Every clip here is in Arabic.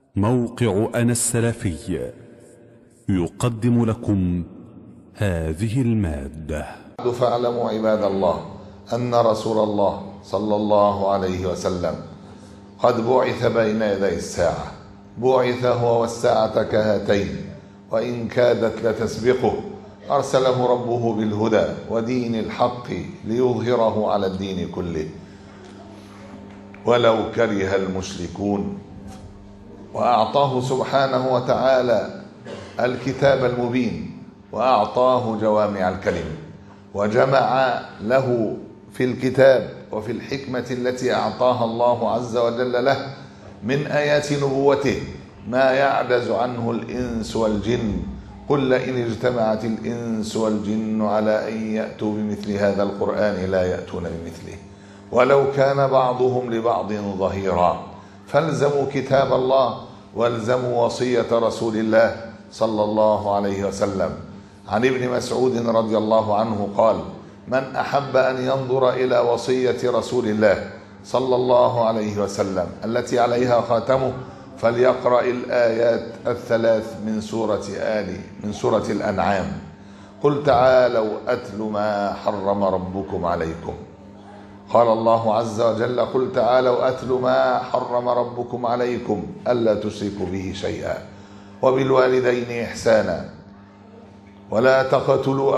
موقع أنا السلفي يقدم لكم هذه المادة. فاعلموا عباد الله أن رسول الله صلى الله عليه وسلم قد بعث بين يدي الساعة، بعث هو والساعة كهاتين وإن كادت لتسبقه، أرسله ربه بالهدى ودين الحق ليظهره على الدين كله ولو كره المشركون. وأعطاه سبحانه وتعالى الكتاب المبين، وأعطاه جوامع الكلم، وجمع له في الكتاب وفي الحكمة التي أعطاها الله عز وجل له من آيات نبوته ما يعجز عنه الإنس والجن. قل لئن اجتمعت الإنس والجن على أن يأتوا بمثل هذا القرآن لا يأتون بمثله ولو كان بعضهم لبعض ظهيرا. فالزموا كتاب الله والزموا وصية رسول الله صلى الله عليه وسلم. عن ابن مسعود رضي الله عنه قال: من أحب أن ينظر إلى وصية رسول الله صلى الله عليه وسلم التي عليها خاتمه فليقرأ الآيات الثلاث من سورة الأنعام. قل تعالوا أتل ما حرم ربكم عليكم. قال الله عز وجل: قل تعالوا أتل ما حرم ربكم عليكم ألا تشركوا به شيئا وبالوالدين إحسانا ولا تقتلوا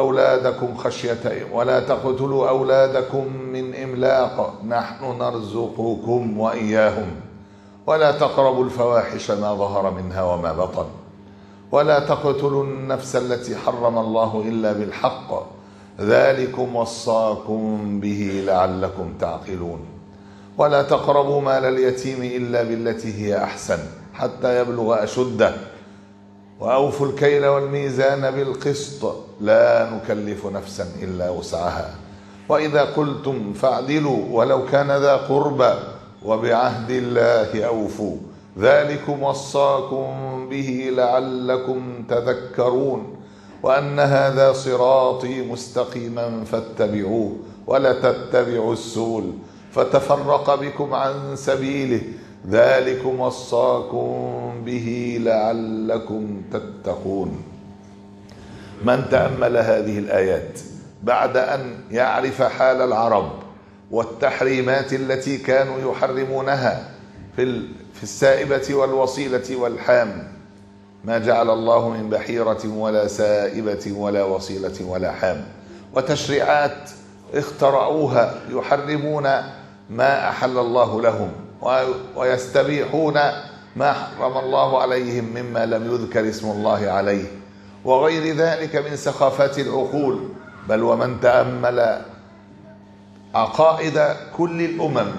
أولادكم من إملاق نحن نرزقكم وإياهم ولا تقربوا الفواحش ما ظهر منها وما بطن ولا تقتلوا النفس التي حرم الله إلا بالحق ذلكم وصاكم به لعلكم تعقلون ولا تقربوا مال اليتيم إلا بالتي هي أحسن حتى يبلغ أشده وأوفوا الكيل والميزان بالقسط لا نكلف نفسا إلا وسعها وإذا قلتم فاعدلوا ولو كان ذا قربى وبعهد الله أوفوا ذلكم وصاكم به لعلكم تذكرون وأن هذا صراطي مستقيما فاتبعوه ولا تتبعوا السبل فتفرق بكم عن سبيله ذلكم وصاكم به لعلكم تتقون. من تأمل هذه الآيات بعد أن يعرف حال العرب والتحريمات التي كانوا يحرمونها في السائبة والوصيلة والحام، ما جعل الله من بحيرة ولا سائبة ولا وصيلة ولا حام، وتشريعات اخترعوها يحرمون ما أحل الله لهم ويستبيحون ما حرم الله عليهم مما لم يذكر اسم الله عليه وغير ذلك من سخافات العقول. بل ومن تأمل عقائد كل الأمم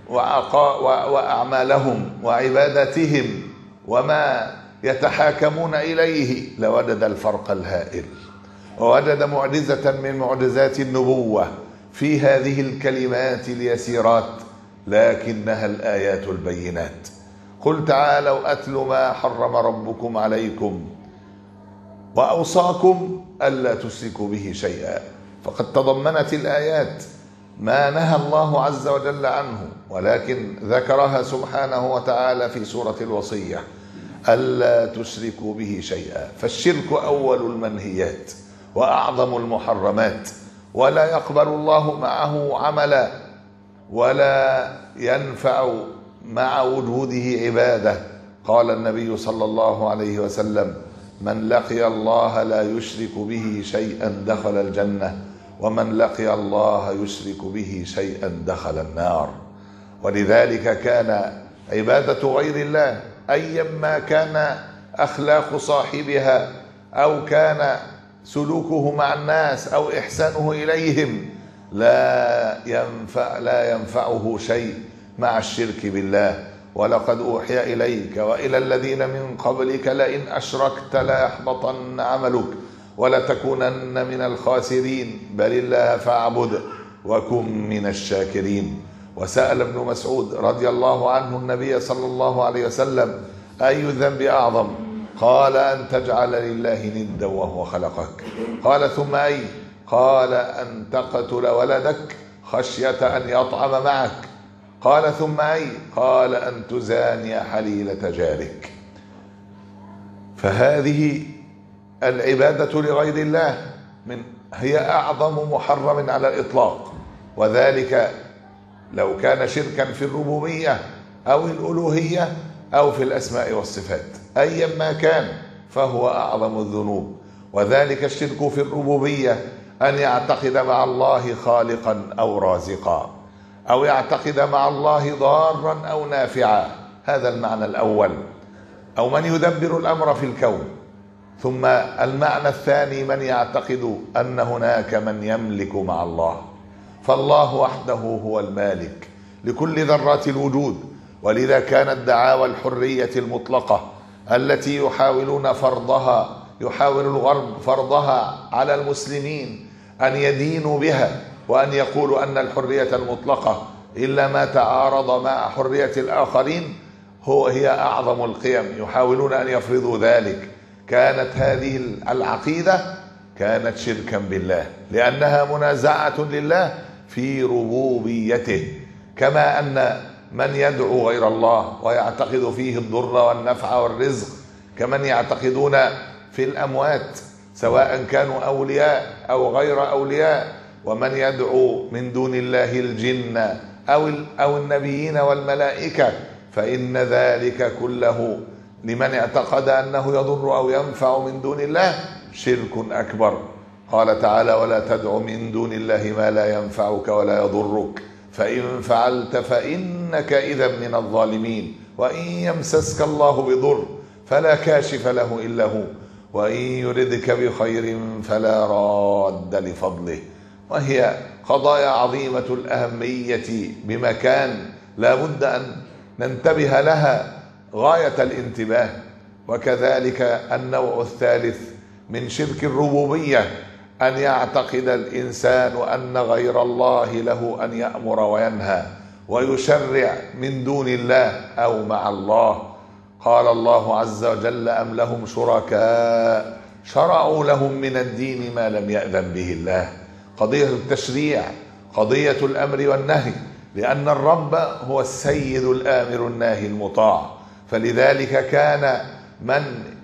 وأعمالهم وعباداتهم وما يتحاكمون إليه لوجد الفرق الهائل، ووجد معجزة من معجزات النبوة في هذه الكلمات اليسيرات لكنها الآيات البينات. قل تعالوا أتل ما حرم ربكم عليكم وأوصاكم ألا تشركوا به شيئا، فقد تضمنت الآيات ما نهى الله عز وجل عنه ولكن ذكرها سبحانه وتعالى في سورة الوصية: ألا تشركوا به شيئا. فالشرك أول المنهيات وأعظم المحرمات ولا يقبل الله معه عملا ولا ينفع مع وجوده عبادة. قال النبي صلى الله عليه وسلم: من لقي الله لا يشرك به شيئا دخل الجنة ومن لقي الله يشرك به شيئا دخل النار. ولذلك كان عبادة غير الله أيما كان أخلاق صاحبها أو كان سلوكه مع الناس أو إحسانه إليهم لا ينفعه شيء مع الشرك بالله. ولقد أوحي إليك وإلى الذين من قبلك لئن أشركت ليحبطن عملك ولتكونن من الخاسرين بل الله فاعبد وكن من الشاكرين. وسأل ابن مسعود رضي الله عنه النبي صلى الله عليه وسلم: أي الذنب أعظم؟ قال: أن تجعل لله ندا وهو خلقك. قال: ثم أي؟ قال: أن تقتل ولدك خشية أن يطعم معك. قال: ثم أي؟ قال: أن تزاني حليلة جارك. فهذه العبادة لغير الله هي أعظم محرم على الإطلاق، وذلك لو كان شركا في الربوبية أو الألوهية أو في الأسماء والصفات، أيا ما كان فهو أعظم الذنوب. وذلك الشرك في الربوبية أن يعتقد مع الله خالقا أو رازقا، أو يعتقد مع الله ضارا أو نافعا، هذا المعنى الأول، أو من يدبر الأمر في الكون. ثم المعنى الثاني من يعتقد أن هناك من يملك مع الله، فالله وحده هو المالك لكل ذرات الوجود. ولذا كانت دعاوى الحرية المطلقة التي يحاول الغرب فرضها على المسلمين أن يدينوا بها، وأن يقولوا أن الحرية المطلقة إلا ما تعارض مع حرية الآخرين هي أعظم القيم، يحاولون أن يفرضوا ذلك. كانت هذه العقيدة كانت شركا بالله، لأنها منازعة لله في ربوبيته. كما أن من يدعو غير الله ويعتقد فيه الضر والنفع والرزق كمن يعتقدون في الأموات سواء كانوا أولياء أو غير أولياء، ومن يدعو من دون الله الجن أو النبيين والملائكة، فإن ذلك كله لمن اعتقد أنه يضر أو ينفع من دون الله شرك أكبر. قال تعالى: ولا تدع من دون الله ما لا ينفعك ولا يضرك فإن فعلت فإنك إذا من الظالمين. وإن يمسسك الله بضر فلا كاشف له إلا هو، وإن يردك بخير فلا راد لفضله. وهي قضايا عظيمة الأهمية بمكان لا بد أن ننتبه لها غاية الانتباه. وكذلك النوع الثالث من شرك الربوبية أن يعتقد الإنسان أن غير الله له أن يأمر وينهى ويشرع من دون الله أو مع الله. قال الله عز وجل: أم لهم شركاء شرعوا لهم من الدين ما لم يأذن به الله. قضية التشريع قضية الأمر والنهي، لأن الرب هو السيد الآمر الناهي المطاع. فلذلك كان من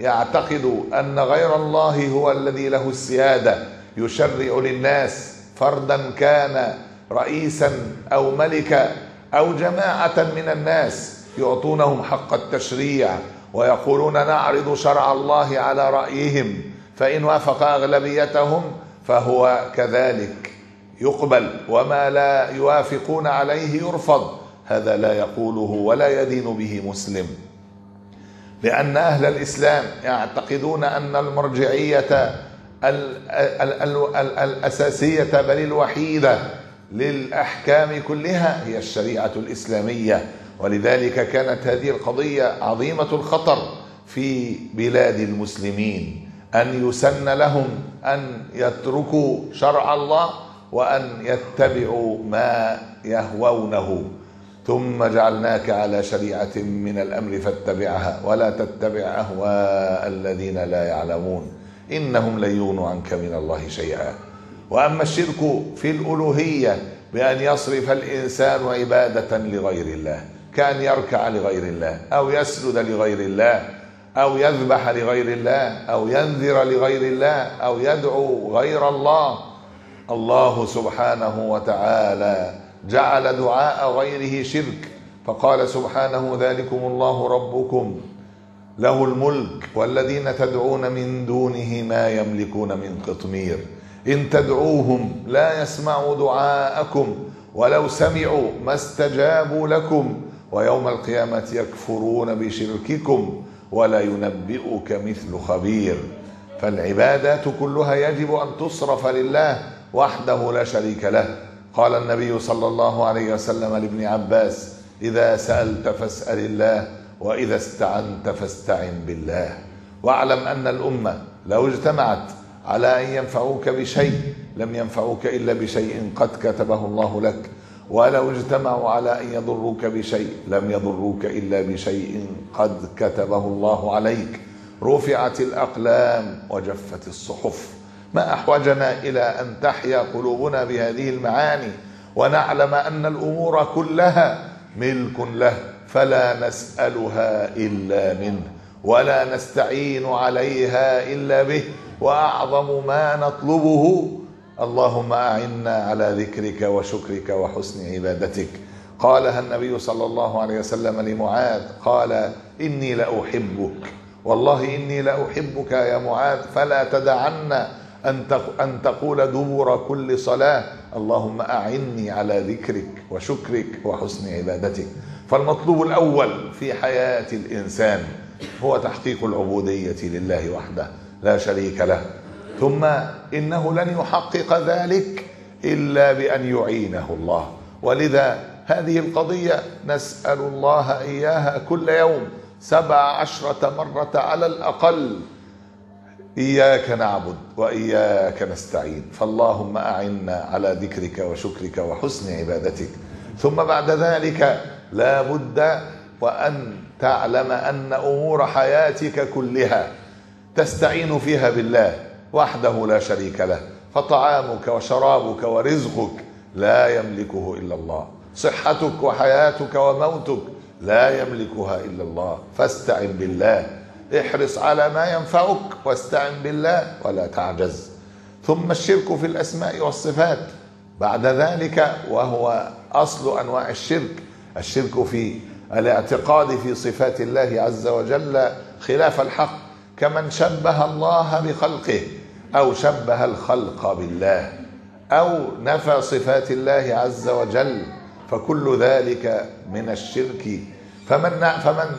يعتقد أن غير الله هو الذي له السيادة يشرع للناس، فردا كان رئيسا أو ملكا أو جماعة من الناس، يعطونهم حق التشريع ويقولون نعرض شرع الله على رأيهم، فإن وافق أغلبيتهم فهو كذلك يقبل، وما لا يوافقون عليه يرفض. هذا لا يقوله ولا يدين به مسلم، لأن أهل الإسلام يعتقدون أن المرجعية الأساسية بل الوحيدة للأحكام كلها هي الشريعة الإسلامية. ولذلك كانت هذه القضية عظيمة الخطر في بلاد المسلمين، أن يسن لهم أن يتركوا شرع الله وأن يتبعوا ما يهوونه. ثم جعلناك على شريعة من الأمر فاتبعها ولا تتبع أهواء الذين لا يعلمون إنهم لن يغنوا عنك من الله شيئا. وأما الشرك في الألوهية بأن يصرف الإنسان عبادة لغير الله، كأن يركع لغير الله أو يسجد لغير الله أو يذبح لغير الله أو ينذر لغير الله أو يدعو غير الله. الله سبحانه وتعالى جعل دعاء غيره شرك، فقال سبحانه: ذلكم الله ربكم له الملك والذين تدعون من دونه ما يملكون من قطمير إن تدعوهم لا يسمعوا دعاءكم ولو سمعوا ما استجابوا لكم ويوم القيامة يكفرون بشرككم ولا ينبئك مثل خبير. فالعبادات كلها يجب أن تصرف لله وحده لا شريك له. قال النبي صلى الله عليه وسلم لابن عباس: إذا سألت فاسأل الله وإذا استعنت فاستعن بالله. واعلم أن الأمة لو اجتمعت على أن ينفعوك بشيء لم ينفعوك إلا بشيء قد كتبه الله لك، ولو اجتمعوا على أن يضروك بشيء لم يضروك إلا بشيء قد كتبه الله عليك. رفعت الأقلام وجفت الصحف. ما أحوجنا إلى أن تحيا قلوبنا بهذه المعاني ونعلم أن الأمور كلها ملك له فلا نسألها إلا منه، ولا نستعين عليها إلا به، وأعظم ما نطلبه اللهم أعنا على ذكرك وشكرك وحسن عبادتك. قالها النبي صلى الله عليه وسلم لمعاذ، قال إني لأحبك، والله إني لأحبك يا معاذ، فلا تدعن أن تقول دبر كل صلاة اللهم أعني على ذكرك وشكرك وحسن عبادتك. فالمطلوب الأول في حياة الإنسان هو تحقيق العبودية لله وحده لا شريك له، ثم إنه لن يحقق ذلك إلا بأن يعينه الله. ولذا هذه القضية نسأل الله إياها كل يوم 17 مرة على الأقل، إياك نعبد وإياك نستعين، فاللهم أعنا على ذكرك وشكرك وحسن عبادتك. ثم بعد ذلك لا بد وأن تعلم أن أمور حياتك كلها تستعين فيها بالله وحده لا شريك له، فطعامك وشرابك ورزقك لا يملكه إلا الله، صحتك وحياتك وموتك لا يملكها إلا الله، فاستعن بالله، احرص على ما ينفعك واستعن بالله ولا تعجز. ثم الشرك في الأسماء والصفات بعد ذلك، وهو أصل أنواع الشرك، الشرك في الاعتقاد في صفات الله عز وجل خلاف الحق، كمن شبه الله بخلقه أو شبه الخلق بالله أو نفى صفات الله عز وجل، فكل ذلك من الشرك. فمن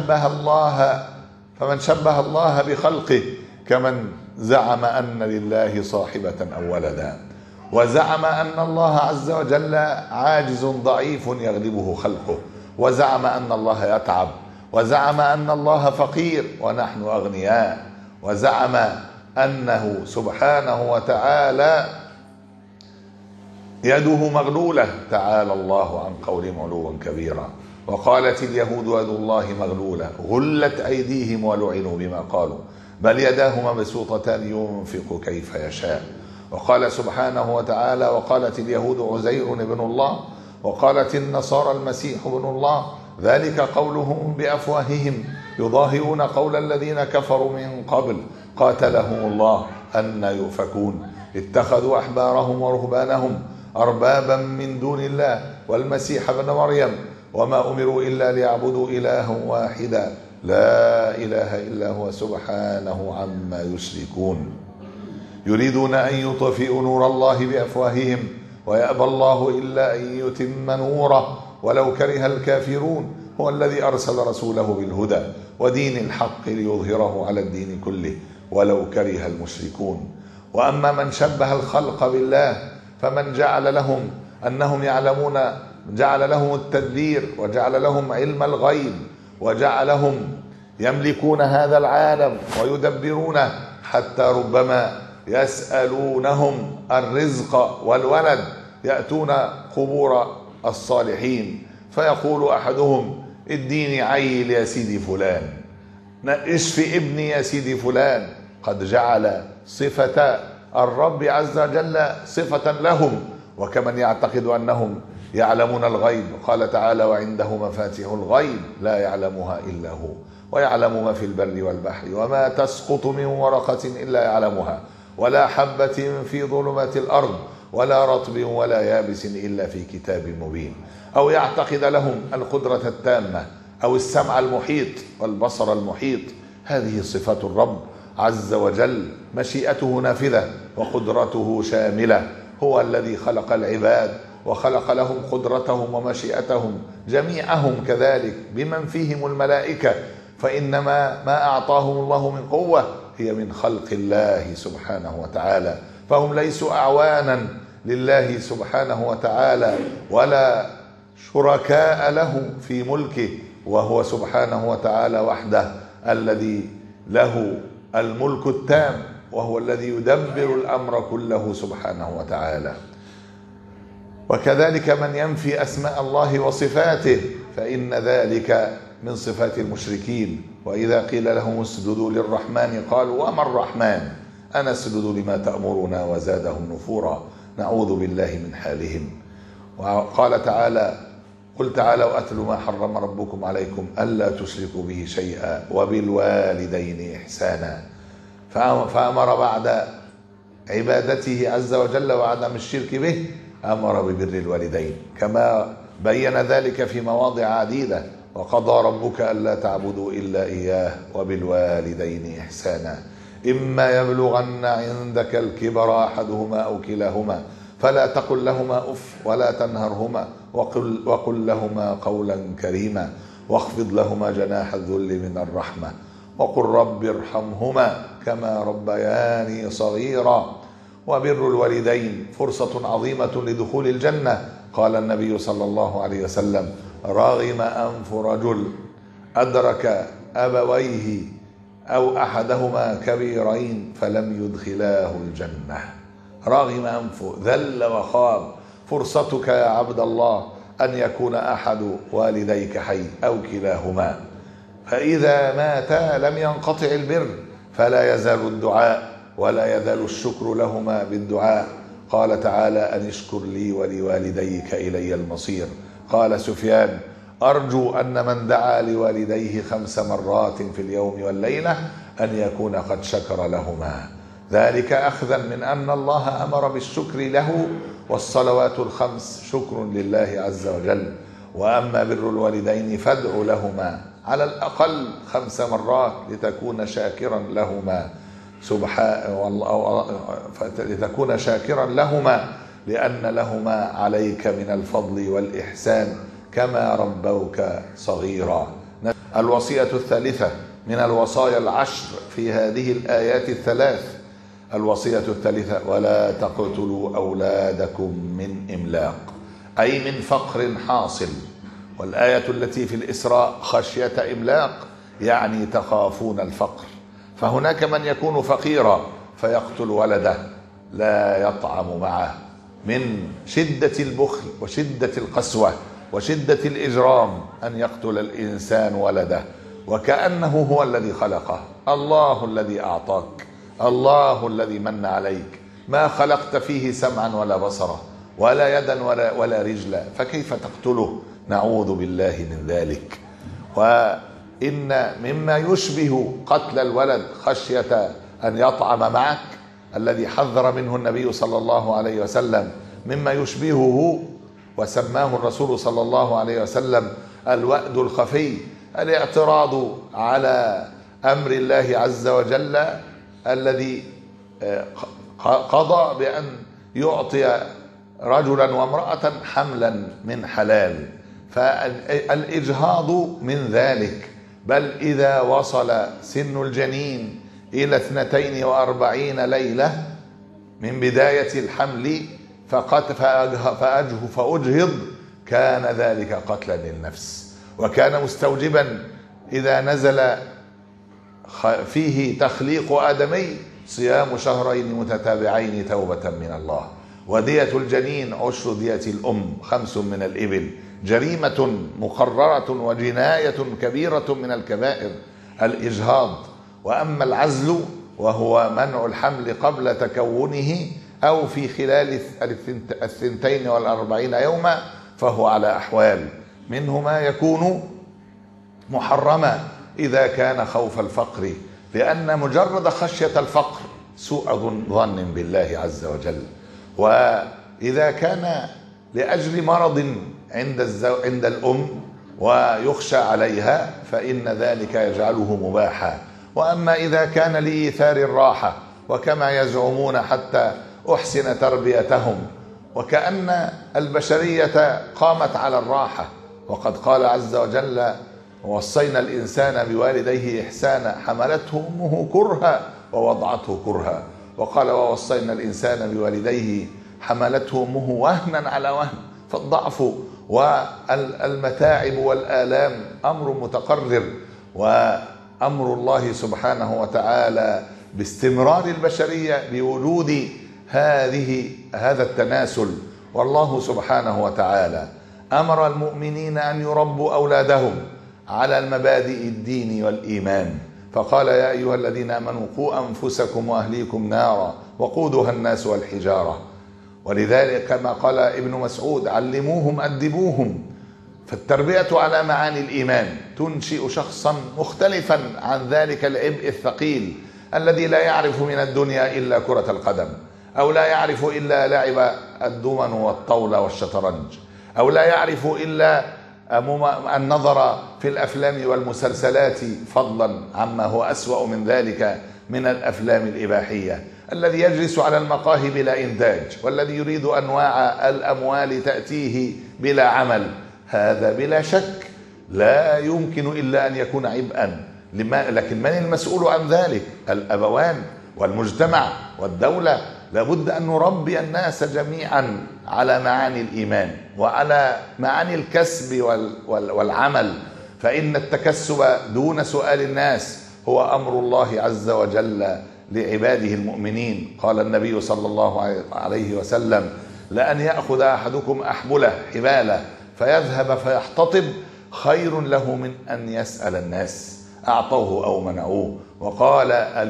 شبه الله بخلقه كمن زعم أن لله صاحبة أو ولدا، وزعم أن الله عز وجل عاجز ضعيف يغلبه خلقه، وزعم أن الله يتعب، وزعم أن الله فقير ونحن أغنياء، وزعم أنه سبحانه وتعالى يده مغلولة، تعالى الله عن قولهم علوا كبيرا. وقالت اليهود يد الله مغلولة غلت أيديهم ولعنوا بما قالوا بل يداه مبسوطتان ينفق كيف يشاء. وقال سبحانه وتعالى وقالت اليهود عزير ابن الله وقالت النصارى المسيح ابن الله، ذلك قولهم بأفواههم يضاهئون قول الذين كفروا من قبل قاتلهم الله أن يؤفكون. اتخذوا أحبارهم ورهبانهم أربابا من دون الله والمسيح ابن مريم وما أمروا إلا ليعبدوا إلها واحدا لا إله إلا هو سبحانه عما يشركون. يريدون أن يطفئوا نور الله بأفواههم ويأبى الله إلا أن يتم نوره ولو كره الكافرون. هو الذي أرسل رسوله بالهدى ودين الحق ليظهره على الدين كله ولو كره المشركون. وأما من شبه الخلق بالله فمن جعل لهم أنهم يعلمون، جعل لهم التدبير وجعل لهم علم الغيب وجعلهم يملكون هذا العالم ويدبرونه، حتى ربما يسألونهم الرزق والولد، يأتون قبور الصالحين فيقول أحدهم اديني عيل يا سيدي فلان، اشفي ابني يا سيدي فلان. قد جعل صفة الرب عز وجل صفة لهم، وكمن يعتقد أنهم يعلمون الغيب. قال تعالى وعنده مفاتيح الغيب لا يعلمها إلا هو ويعلم ما في البر والبحر وما تسقط من ورقة إلا يعلمها ولا حبة في ظلمات الأرض ولا رطب ولا يابس إلا في كتاب مبين. أو يعتقد لهم القدرة التامة أو السمع المحيط والبصر المحيط. هذه صفات الرب عز وجل، مشيئته نافذة وقدرته شاملة. هو الذي خلق العباد وخلق لهم قدرتهم ومشيئتهم جميعهم كذلك بمن فيهم الملائكة، فإنما ما أعطاهم الله من قوة هي من خلق الله سبحانه وتعالى، فهم ليسوا أعوانا لله سبحانه وتعالى ولا شركاء له في ملكه، وهو سبحانه وتعالى وحده الذي له الملك التام، وهو الذي يدبر الأمر كله سبحانه وتعالى. وكذلك من ينفي أسماء الله وصفاته فإن ذلك من صفات المشركين. وإذا قيل لهم اسجدوا للرحمن قالوا وما الرحمن أنسجد لما تأمرنا وزادهم نفورا. نعوذ بالله من حالهم. وقال تعالى قل تعالوا أتل ما حرم ربكم عليكم ألا تشركوا به شيئا وبالوالدين إحسانا. فأمر بعد عبادته عز وجل وعدم الشرك به أمر ببر الوالدين، كما بين ذلك في مواضع عديدة: وقضى ربك ألا تعبدوا إلا إياه وبالوالدين إحسانا إما يبلغن عندك الكبر أحدهما أو كلاهما فلا تقل لهما أف ولا تنهرهما وقل لهما قولا كريما واخفض لهما جناح الذل من الرحمة وقل رب ارحمهما كما ربياني صغيرا. وبر الوالدين فرصة عظيمة لدخول الجنة. قال النبي صلى الله عليه وسلم: رغم أنف رجل أدرك أبويه أو أحدهما كبيرين فلم يدخلاه الجنة. رغم أنفه، ذل وخاب. فرصتك يا عبد الله أن يكون أحد والديك حي أو كلاهما، فإذا ماتا لم ينقطع البر، فلا يزال الدعاء ولا يزال الشكر لهما بالدعاء. قال تعالى: أن اشكر لي ولوالديك إلي المصير. قال سفيان: أرجو أن من دعا لوالديه 5 مرات في اليوم والليلة أن يكون قد شكر لهما، ذلك أخذا من أن الله أمر بالشكر له، والصلوات ال5 شكر لله عز وجل. وأما بر الوالدين فادع لهما على الأقل 5 مرات لتكون شاكرا لهما لتكون شاكرا لهما، لأن لهما عليك من الفضل والإحسان كما ربوك صغيرا. الوصية الثالثة من الوصايا ال10 في هذه الآيات ال3، الوصية الثالثة: ولا تقتلوا أولادكم من إملاق، أي من فقر حاصل. والآية التي في الإسراء: خشية إملاق، يعني تخافون الفقر. فهناك من يكون فقيرا فيقتل ولده لا يطعم معه من شدة البخل وشدة القسوة وشدة الإجرام، أن يقتل الإنسان ولده وكأنه هو الذي خلقه. الله الذي أعطاك، الله الذي من عليك، ما خلقت فيه سمعا ولا بصرا ولا يدا ولا رجلا، فكيف تقتله؟ نعوذ بالله من ذلك. وإن مما يشبه قتل الولد خشية أن يطعم معك، الذي حذر منه النبي صلى الله عليه وسلم، مما يشبهه وسماه الرسول صلى الله عليه وسلم الوأد الخفي، الاعتراض على أمر الله عز وجل الذي قضى بأن يعطي رجلا وامرأة حملا من حلال، فالإجهاض من ذلك. بل إذا وصل سن الجنين إلى 42 ليلة من بداية الحمل فأجهض، كان ذلك قتلا للنفس، وكان مستوجبا إذا نزل فيه تخليق آدمي صيام 2 شهرين متتابعين توبة من الله. ودية الجنين 10 دية الأم، 5 من الإبل. جريمة مقررة وجناية كبيرة من الكبائر الإجهاض. وأما العزل وهو منع الحمل قبل تكونه أو في خلال 42 يوما فهو على أحوال، منه ما يكون محرما إذا كان خوف الفقر، لأن مجرد خشية الفقر سوء ظن بالله عز وجل. وإذا كان لأجل مرض عند الأم ويخشى عليها فإن ذلك يجعله مباحا. وأما إذا كان لإيثار الراحة، وكما يزعمون حتى أحسن تربيتهم، وكأن البشرية قامت على الراحة، وقد قال عز وجل: ووصينا الإنسان بوالديه إحسانا حملته أمه كرها ووضعته كرها. وقال: ووصينا الإنسان بوالديه حملته أمه وهنا على وهن. فالضعف والمتاعب والآلام أمر متقرر، وأمر الله سبحانه وتعالى باستمرار البشرية بوجود هذا التناسل. والله سبحانه وتعالى أمر المؤمنين أن يربوا أولادهم على المبادئ الدين والإيمان، فقال: يا أيها الذين آمنوا قوا أنفسكم وأهليكم نارا وقودها الناس والحجارة. ولذلك كما قال ابن مسعود: علموهم أدبوهم. فالتربية على معاني الإيمان تنشئ شخصا مختلفا عن ذلك العبء الثقيل الذي لا يعرف من الدنيا إلا كرة القدم، أو لا يعرف إلا لعب الدمن والطاولة والشطرنج، أو لا يعرف إلا النظر في الأفلام والمسلسلات، فضلا عما هو أسوأ من ذلك من الأفلام الإباحية، الذي يجلس على المقاهي بلا إنتاج، والذي يريد أنواع الأموال تأتيه بلا عمل. هذا بلا شك لا يمكن إلا أن يكون عبئا، لكن من المسؤول عن ذلك؟ الأبوان والمجتمع والدولة. لابد أن نربي الناس جميعا على معاني الإيمان وعلى معاني الكسب والعمل، فإن التكسب دون سؤال الناس هو أمر الله عز وجل لعباده المؤمنين. قال النبي صلى الله عليه وسلم: لأن يأخذ أحدكم أحبله حباله فيذهب فيحتطب خير له من أن يسأل الناس أعطوه أو منعوه. وقال: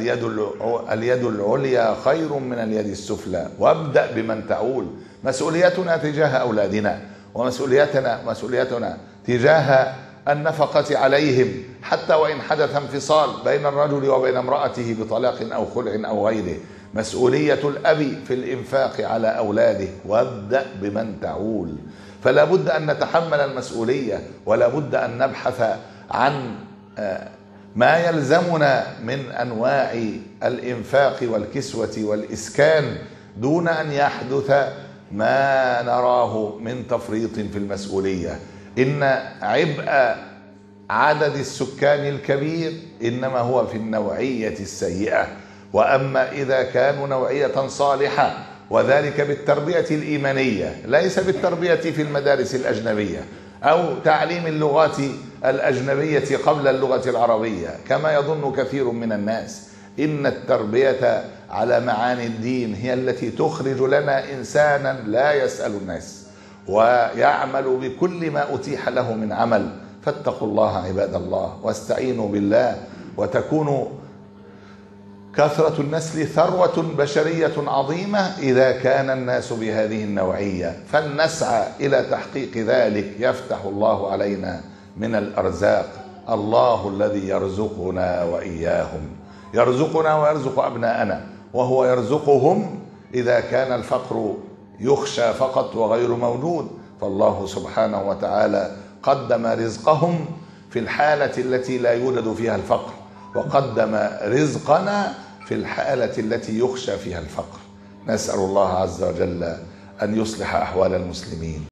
اليد العليا خير من اليد السفلى، وابدأ بمن تعول. مسؤوليتنا تجاه أولادنا، ومسؤوليتنا تجاه النفقة عليهم، حتى وإن حدث انفصال بين الرجل وبين امرأته بطلاق أو خلع أو غيره. مسؤولية الأب في الإنفاق على أولاده، وابدأ بمن تعول. فلا بد أن نتحمل المسؤولية، ولا بد أن نبحث عن ما يلزمنا من أنواع الإنفاق والكسوة والإسكان، دون أن يحدث ما نراه من تفريط في المسؤولية. إن عبء عدد السكان الكبير إنما هو في النوعية السيئة، وأما إذا كانوا نوعية صالحة، وذلك بالتربية الإيمانية، ليس بالتربية في المدارس الأجنبية أو تعليم اللغات الأجنبية قبل اللغة العربية كما يظن كثير من الناس. إن التربية على معاني الدين هي التي تخرج لنا إنسانا لا يسأل الناس ويعمل بكل ما أتيح له من عمل. فاتقوا الله عباد الله، واستعينوا بالله، وتكون كثرة النسل ثروة بشرية عظيمة إذا كان الناس بهذه النوعية، فلنسعى إلى تحقيق ذلك. يفتح الله علينا من الأرزاق. الله الذي يرزقنا وإياهم، يرزقنا ويرزق أبناءنا، وهو يرزقهم إذا كان الفقر يخشى فقط وغير موجود. فالله سبحانه وتعالى قدم رزقهم في الحالة التي لا يوجد فيها الفقر، وقدم رزقنا في الحالة التي يخشى فيها الفقر. نسأل الله عز وجل أن يصلح أحوال المسلمين.